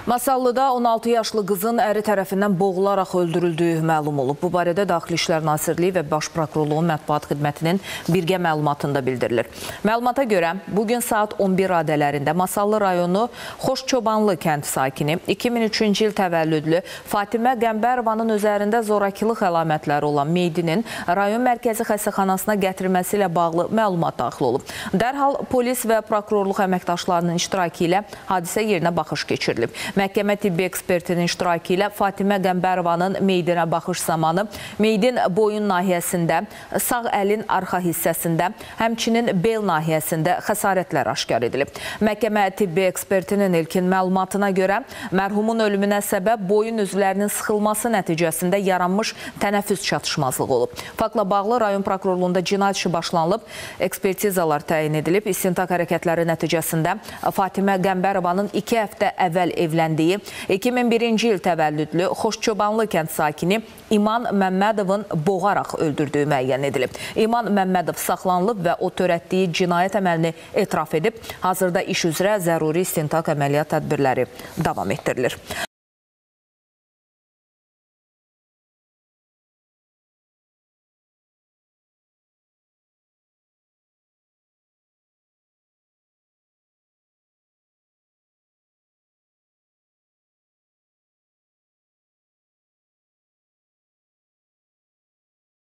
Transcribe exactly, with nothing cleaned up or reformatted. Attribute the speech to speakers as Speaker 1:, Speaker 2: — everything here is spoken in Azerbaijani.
Speaker 1: Masallıda on altı yaşlı qızın əri tərəfindən boğularaq öldürüldüyü məlum olub. Bu barədə Daxili İşlər Nazirliyi və Baş Prokurorluğun mətbuat xidmətinin birgə məlumatında bildirilir. Məlumata görə bugün saat on bir radələrində Masallı rayonu Xoşçobanlı kənd sakini iki min üçüncü il təvəllüdlü Fatimə Qəmbərovanın üzərində zorakılıq əlamətləri olan meyidinin rayon mərkəzi xəstəxanasına gətirilməsi ilə bağlı məlumat daxil olub. Dərhal polis və prokurorluq əməkdaşlarının iştirakı ilə hadisə yerinə baxış keçirilib. Məhkəmə tibbi ekspertinin iştirakı ilə Fatimə Qəmbərovanın meyidinə baxış zamanı meyidin boyun nahiyəsində, sağ əlin arxa hissəsində, həmçinin bel nahiyəsində xəsarətlər aşkar edilib. Məhkəmə tibbi ekspertinin ilkin məlumatına görə mərhumun ölümünə səbəb boyun üzvlərinin sıxılması nəticəsində yaranmış tənəffüs çatışmazlığı olub. Faktla bağlı rayon prokurorluğunda cinayət işi başlanılıb, ekspertizalar təyin edilib. İstintaq hərəkətləri nəticəsində Fatimə Qəmbərovanın iki həftə əvvəl evləndiyi, iki min birinci il təvəllüdlü Xoşçobanlı kənd sakini İman Məmmədovun boğaraq öldürdüyü müəyyən edilib. İman Məmmədov saxlanılıb və o törətdiyi cinayət əməlini etiraf edib. Hazırda iş üzrə zəruri istintaq əməliyyat tədbirləri davam etdirilir.